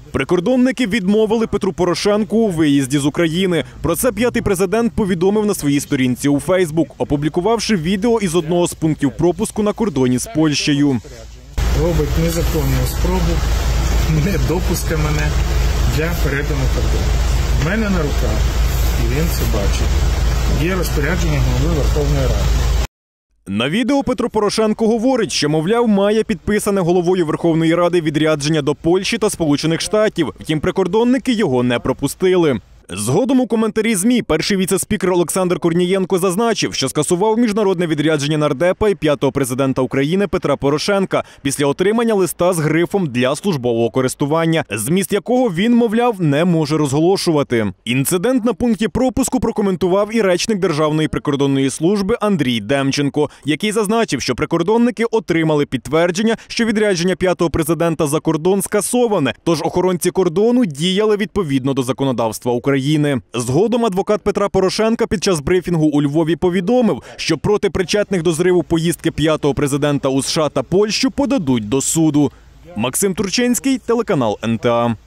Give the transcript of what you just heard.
Прикордонники відмовили Петру Порошенку у виїзді з України. Про це п'ятий президент повідомив на своїй сторінці у Фейсбук, опублікувавши відео із одного з пунктів пропуску на кордоні з Польщею. Робить незаконну спробу недопуска мене для перетину кордону. В мене на руках, і він це бачить, є розпорядження голови Верховної Ради. На відео Петро Порошенко говорить, що, мовляв, має підписане головою Верховної Ради відрядження до Польщі та Сполучених Штатів. Втім, прикордонники його не пропустили. Згодом у коментарі ЗМІ перший віце-спікер Олександр Корнієнко зазначив, що скасував міжнародне відрядження нардепа і п'ятого президента України Петра Порошенка після отримання листа з грифом «для службового користування», зміст якого він, мовляв, не може розголошувати. Інцидент на пункті пропуску прокоментував і речник Державної прикордонної служби Андрій Демченко, який зазначив, що прикордонники отримали підтвердження, що відрядження п'ятого президента за кордон скасоване, тож охоронці кордону діяли відповідно до законодавства України. Згодом адвокат Петра Порошенка під час брифінгу у Львові повідомив, що проти причетних до зриву поїздки п'ятого президента у США та Польщу подадуть до суду. Максим Турчинський, телеканал НТА.